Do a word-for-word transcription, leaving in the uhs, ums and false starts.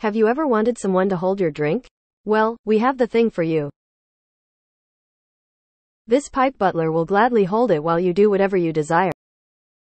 Have you ever wanted someone to hold your drink? Well, we have the thing for you. This pipe butler will gladly hold it while you do whatever you desire.